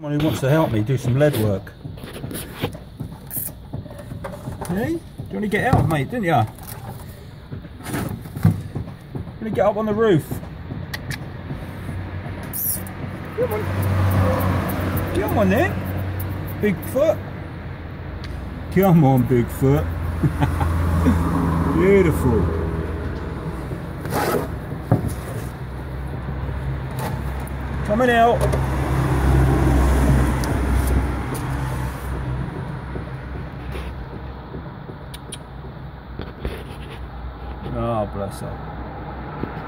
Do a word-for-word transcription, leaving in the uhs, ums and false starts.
Someone who wants to help me do some lead work. Hey, you want to get out, mate, didn't you? You want to get up on the roof? Come on. Come on then, Bigfoot. Come on, Bigfoot. Beautiful. Coming out. Oh, bless her.